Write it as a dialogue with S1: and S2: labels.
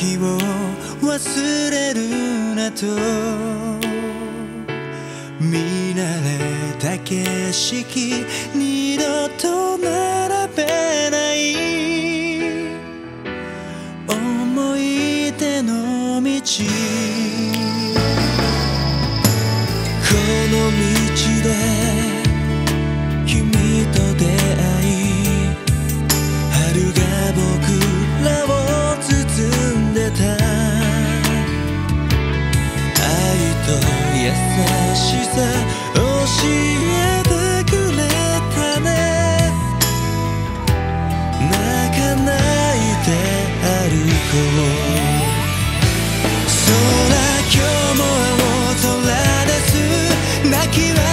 S1: 日を忘れるなと見慣れた景色二度と並べない思い出の道この道で君と出会い春が僕らを包んでた愛と優しさ教えてくれたね泣かないで歩こう空今日も青空です泣きは